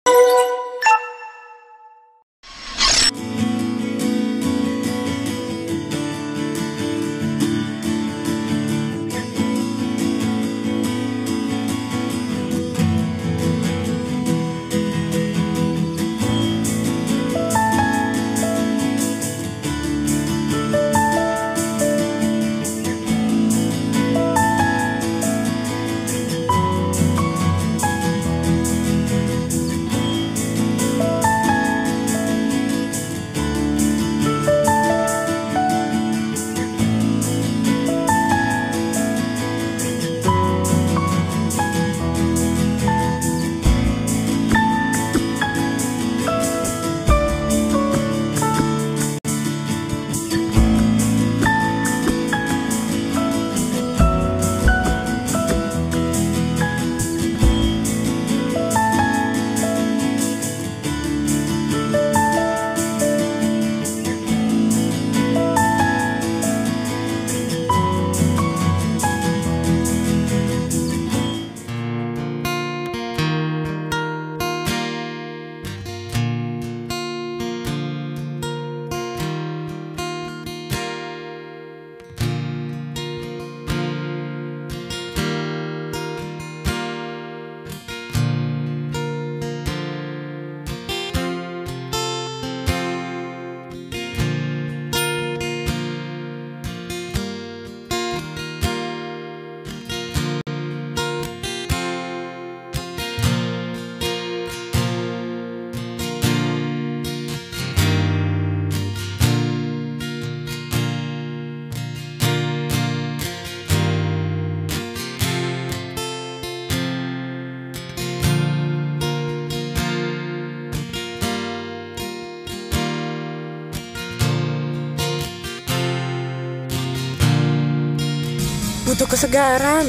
Butuh kesegaran.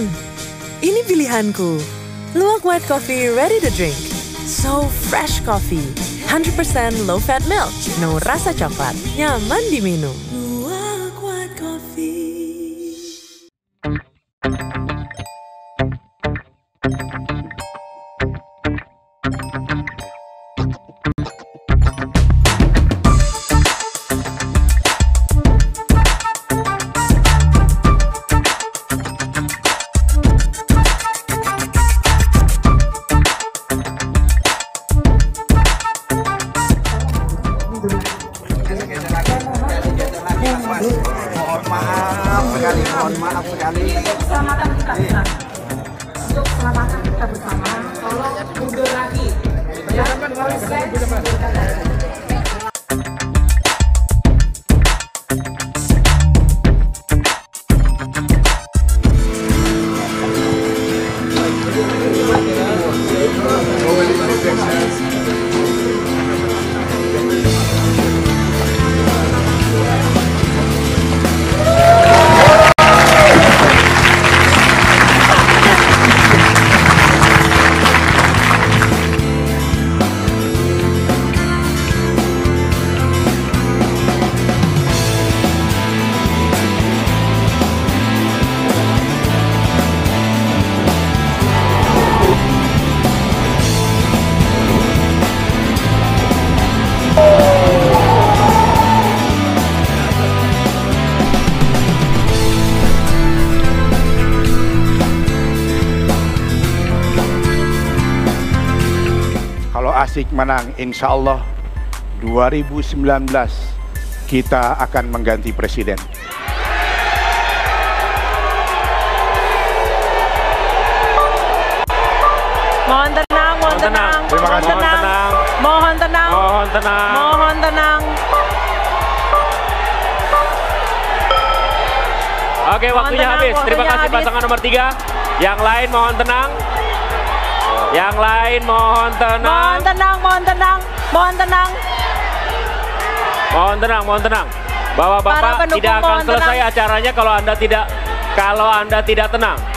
Ini pilihanku. Luwak White Coffee ready to drink. So fresh coffee. 100% low fat milk. No rasa coklat. Nyaman diminum. Luwak White Coffee. Mohon maaf sekali. Keselamatan kita bersama. Untuk keselamatan kita bersama, tolong mundur lagi. Ya, Kalau Asik menang, insya Allah 2019 kita akan mengganti presiden. Mohon tenang, mohon tenang, Terima mohon kasih. tenang, mohon tenang, Mohon tenang. mohon tenang. Oke, waktunya tenang, habis. Terima waktunya kasih habis. pasangan nomor 3. Yang lain mohon tenang. Yang lain mohon tenang. Mohon tenang, mohon tenang, mohon tenang. Mohon tenang, mohon tenang. Para Bapak-bapak pendukung tidak akan mohon selesai tenang. acaranya kalau Anda tidak tenang.